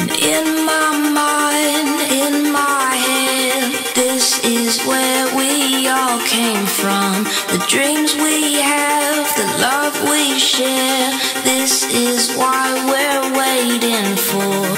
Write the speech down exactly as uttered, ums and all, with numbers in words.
In my mind, in my head, this is where we all came from. The dreams we have, the love we share, this is why we're waiting for